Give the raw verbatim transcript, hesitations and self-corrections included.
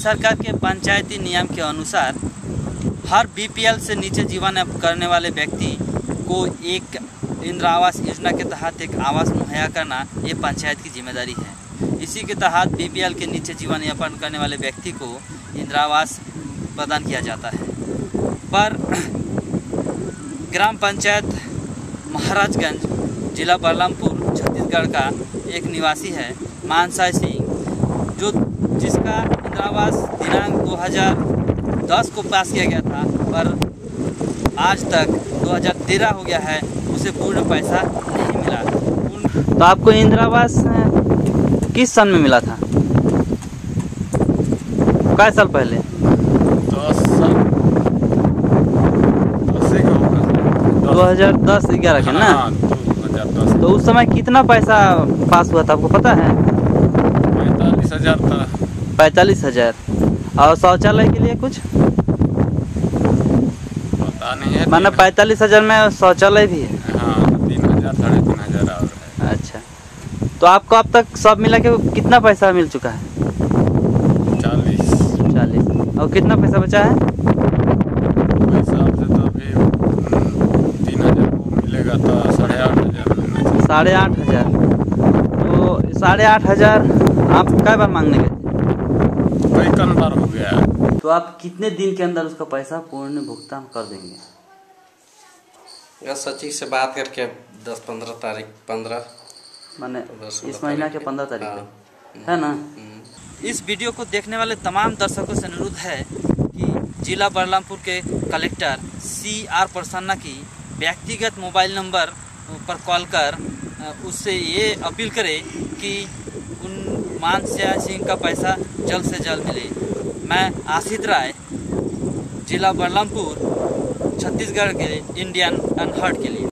सरकार के पंचायती नियम के अनुसार हर बीपीएल से नीचे जीवन यापन करने वाले व्यक्ति को एक इंदिरा आवास योजना के तहत एक आवास मुहैया करना ये पंचायत की जिम्मेदारी है। इसी के तहत बीपीएल के नीचे जीवन यापन करने वाले व्यक्ति को इंदिरा आवास प्रदान किया जाता है। पर ग्राम पंचायत महाराजगंज जिला बलरामपुर छत्तीसगढ़ का एक निवासी है मानसाय सिंह, जो जिसका इंदिरा आवास दिनांक दो हज़ार दस को पास किया गया था, पर आज तक दो हज़ार तेरह हो गया है, उसे पूर्ण पैसा नहीं मिला। तो आपको इंदिरा आवास किस सन में मिला था? कै साल पहले? दस साल दो हज़ार दस ग्यारह के ना? हाँ, दो हज़ार दस। तो उस समय कितना पैसा पास हुआ था, आपको पता है? पैंतालीस हजार था। पैंतालीस हजार। और शौचालय के लिए कुछ पता नहीं है। माना पैंतालीस हजार में शौचालय भी है? हाँ, तीन हजार साढ़े तीन हजार और है। अच्छा, तो आपको अब तक सब मिला के कितना पैसा मिल चुका है? चालीस। चालीस। और कितना पैसा बचा है? पैसा से तो अभी तीन हजार को मिलेगा तो साढ़े आठ हजार। साढ़े आठ हजार। तो साढ़े आठ हजार आप कई बार मांगने गए? कई कन बार हो गया है। तो आप कितने दिन के अंदर उसका पैसा पूर्ण भुगतान कर देंगे? या सचिव से बात करके दस पंद्रह तारीख पंद्रह माने इस महीना के पंद्रह तारीख को, है ना? इस वीडियो को देखने वाले तमाम दर्शकों से अनुरोध है कि जिला बलरामपुर के कलेक्टर सी आर प्रसन्ना की व्यक्तिगत मोबाइल नंबर पर कॉल कर उससे ये अपील करें कि उन मानसाय सिंह का पैसा जल्द से जल्द मिले। मैं आशित राय, जिला बलरामपुर, छत्तीसगढ़ के इंडियन अनहर्ड के लिए।